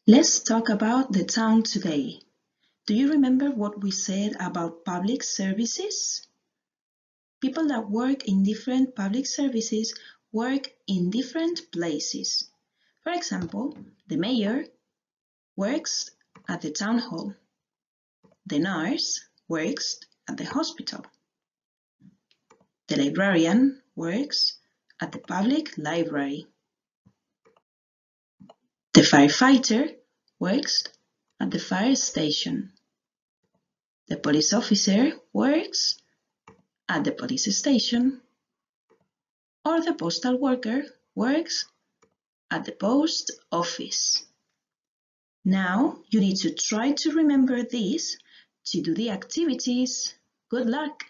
Let's talk about the town today. Do you remember what we said about public services? People that work in different public services work in different places. For example, the mayor works at the town hall. The nurse works at the hospital. The librarian works at the public library. The firefighter works at the fire station. The police officer works at the police station. Or the postal worker works at the post office. Now you need to try to remember this to do the activities. Good luck!